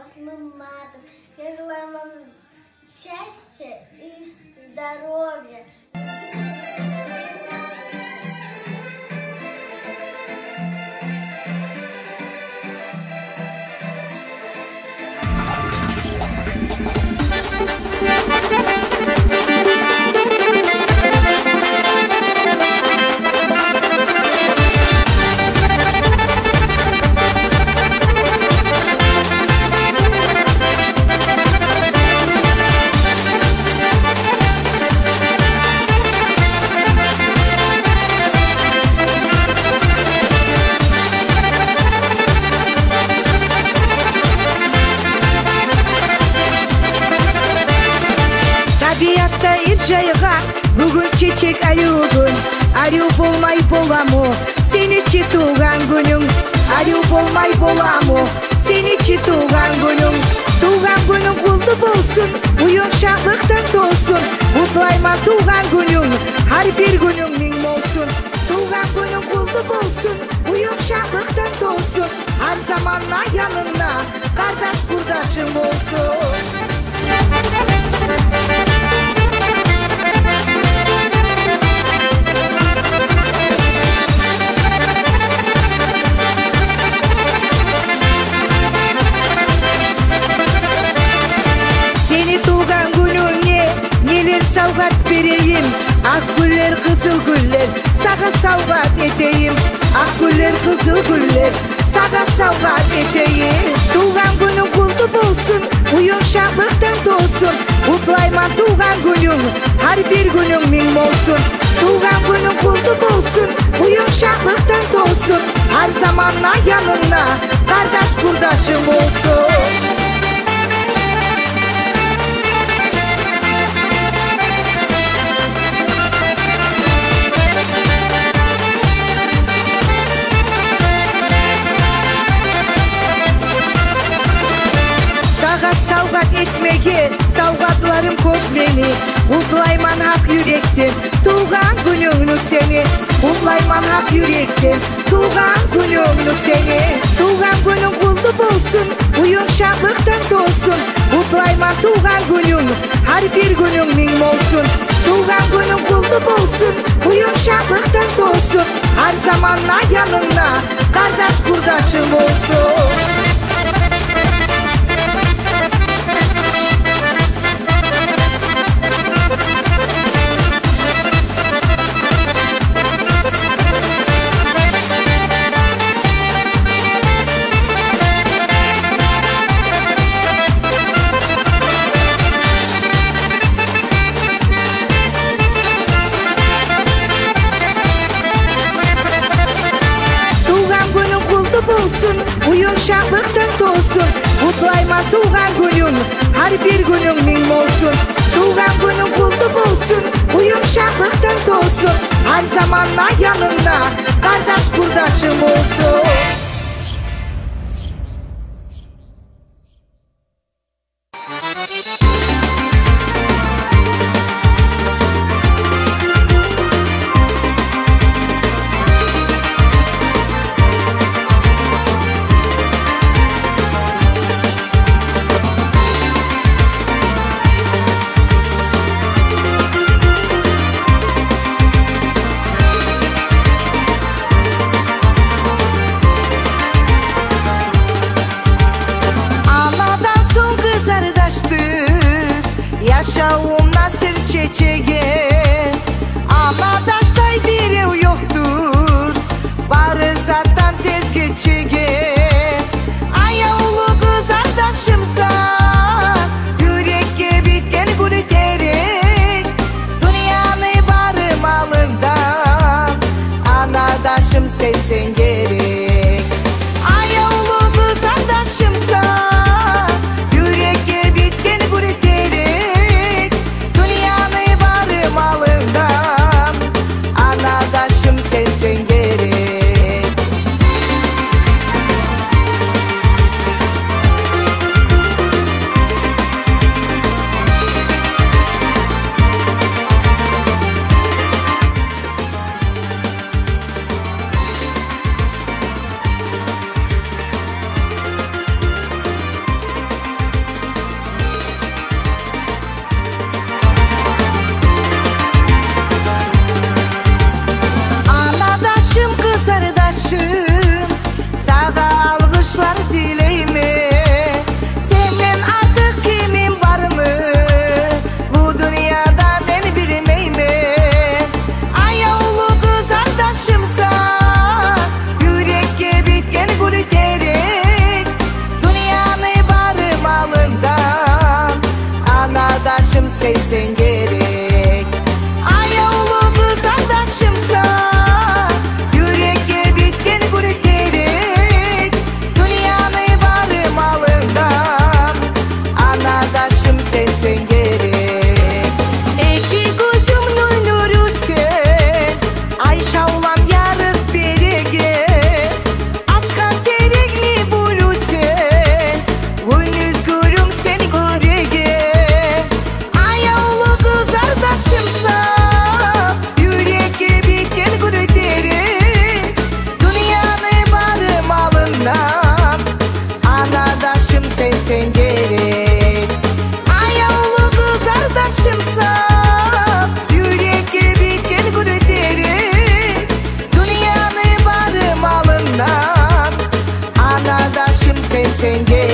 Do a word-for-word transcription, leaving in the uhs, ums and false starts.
восьмым матом. Я желаю вам счастья и здоровья. Бүгін чечек әлюгін, әлю болмай боламы, сені чи туған күнің. Әлю болмай боламы, сені чи туған күнің. Туған күнің құлды болсын, ұйың шақлықтан толсын. Құтлайман туған күнің, әр бір күнің мен болсын. Туған күнің құлды болсын, ұйың шақлықтан толсын. Әр заманна янына, қардаш құрдашың болсын. Сауғат берейім, ақ гүллер, қызыл гүллер, саға сауғат етейім. Ақ гүллер, қызыл гүллер, саға сауғат етейім. Туған күнің құлды болсын, ұйың шақлықтан толсын. Құтлайман туған күнің, әр бір күнің мен болсын. Туған күнің құлды болсын, ұйың шақлықтан толсын. Әр заманна янына, қардаш құрдашың болсын. Сауғат етмеге, сауғатларым көп мені. Құтлайман ақ жүректен, туған күніңні сені. Құтлайман ақ жүректен, туған күніңні сені. Туған күнің құлды болсын, ұйың шақлықтан толсын. Құтлайман туған күнің, әр бір күнің мен болсын. Туған күнің құлды болсын, ұйың шақлықтан толсын. Әр заманна янына, қардаш құрдашың болсын. Ұйың шақлықтан толсын, құтлайман туған күнің, әр бір күнің мен болсын. Туған күнің құлды болсын, ұйың шақлықтан толсын. Әр заманна янына, қардаш құрдашың болсын. Yaşağımda sır çeçege, anadaştay birev yoktur. Barı zaten tez geçege. Ayağlı kız ardaşımsa, yürekke bitken gülü terek. Dünyanı barım alından, anadaşım sensen gerek. Ayağlı kız ardaşımsa, yürekke bitken gülü terek. Dünyanı barım alından, anadaşım sensen gerek. bağışlar dileyimi. Senden artık kimin varını bu dünyada ben bilmeyimi. Ayağlı kız arkadaşımsa yürekке bitken gülü terik. Dünyanın varım alından anadaşım sensen gerek. Ayağlı kız arkadaşımsa yürekke bitken gülü terik. Dünyanın varım alından anadaşım sensen gerek. İki gözümün nuru sen, Ayşe ulan yarık birege. Açkan terekli bulu sen, Gündüz gülüm seni görege. Ayağlı kız arkadaşımsa yürekke bitken gülü terik. Dünyanın varım alından anadaşım sensen gerek. Ayağlı kız arkadaşımsa yürekke bitken gülü terik. Dünyanın varım alından anadaşım sensen gerek.